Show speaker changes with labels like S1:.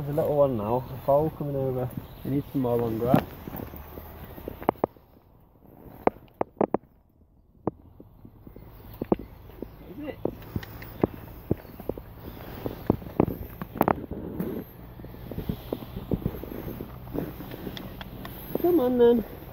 S1: There's a little one now, a foal coming over. He needs some more long grass. Is it? Come on then.